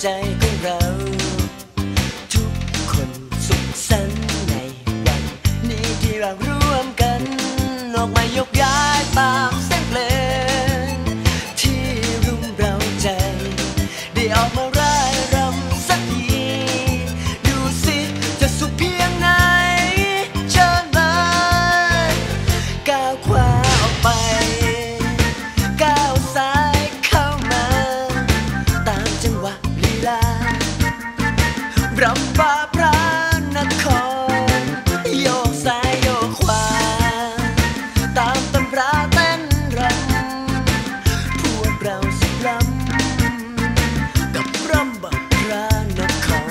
ใจของเราทุกคนสุขสันต์ในวันนี้ที่เราร่วมกันออกมายกย้ายตามเส้นเพลงที่รุ่มเราใจได้ออกมาร่ายรำสักทีดูสิจะสุขเพียงไหนเชิญมาก้าวขวาออกไปก้าวซ้ายเข้ามาตามจังหวะลีลารำฟ้าพระนครโยกซ้ายโยกขวาตามตำราเต้นรำพวกเราสุขรำกับรำบักพระนคร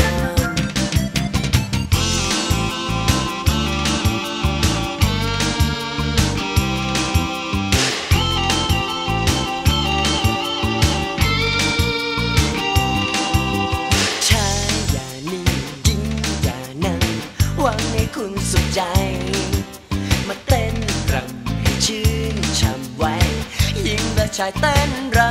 ชายอย่านิ่งหญิงอย่านั่งหวังให้คุณสุขใจมาเต้นรำให้ชื่นช่ำไว้หญิงและชายเต้นร